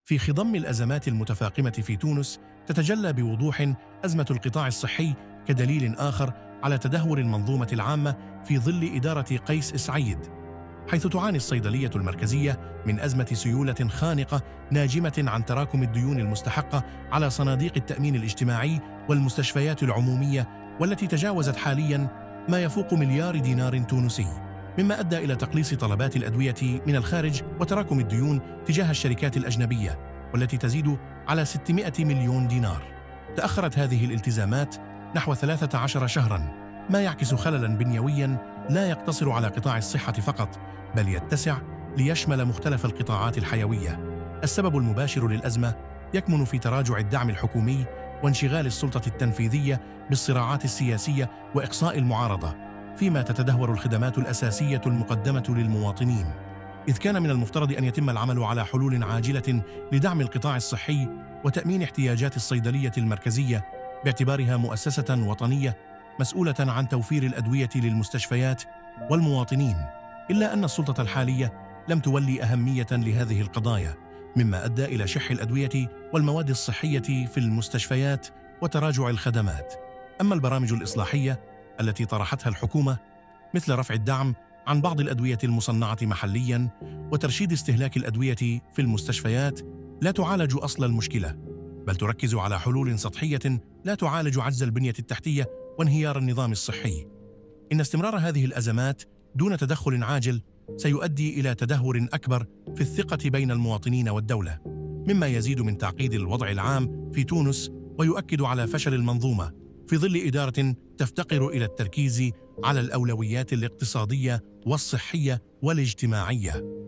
في خضم الأزمات المتفاقمة في تونس تتجلى بوضوح أزمة القطاع الصحي كدليل آخر على تدهور المنظومة العامة في ظل إدارة قيس سعيد، حيث تعاني الصيدلية المركزية من أزمة سيولة خانقة ناجمة عن تراكم الديون المستحقة على صناديق التأمين الاجتماعي والمستشفيات العمومية، والتي تجاوزت حالياً ما يفوق مليار دينار تونسي، مما أدى إلى تقليص طلبات الأدوية من الخارج وتراكم الديون تجاه الشركات الأجنبية، والتي تزيد على 600 مليون دينار. تأخرت هذه الالتزامات نحو 13 شهراً، ما يعكس خللاً بنيوياً لا يقتصر على قطاع الصحة فقط، بل يتسع ليشمل مختلف القطاعات الحيوية. السبب المباشر للأزمة يكمن في تراجع الدعم الحكومي وانشغال السلطة التنفيذية بالصراعات السياسية وإقصاء المعارضة، فيما تتدهور الخدمات الأساسية المقدمة للمواطنين. إذ كان من المفترض أن يتم العمل على حلول عاجلة لدعم القطاع الصحي وتأمين احتياجات الصيدلية المركزية باعتبارها مؤسسة وطنية مسؤولة عن توفير الأدوية للمستشفيات والمواطنين، إلا أن السلطة الحالية لم تولي أهمية لهذه القضايا، مما أدى إلى شح الأدوية والمواد الصحية في المستشفيات وتراجع الخدمات. أما البرامج الإصلاحية التي طرحتها الحكومة، مثل رفع الدعم عن بعض الأدوية المصنعة محلياً وترشيد استهلاك الأدوية في المستشفيات، لا تعالج أصل المشكلة، بل تركز على حلول سطحية لا تعالج عجز البنية التحتية وانهيار النظام الصحي. إن استمرار هذه الأزمات دون تدخل عاجل سيؤدي إلى تدهور أكبر في الثقة بين المواطنين والدولة، مما يزيد من تعقيد الوضع العام في تونس ويؤكد على فشل المنظومة في ظل إدارة تفتقر إلى التركيز على الأولويات الاقتصادية والصحية والاجتماعية.